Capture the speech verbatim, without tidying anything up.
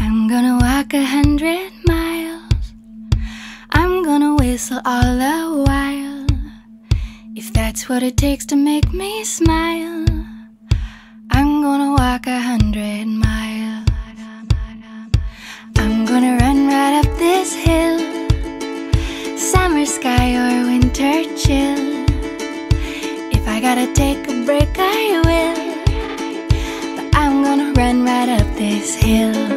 I'm gonna walk a hundred miles. I'm gonna whistle all the while. If that's what it takes to make me smile, I'm gonna walk a hundred miles. I'm gonna run right up this hill, summer sky or winter chill. If I gotta take a break, I will, but I'm gonna run right up this hill.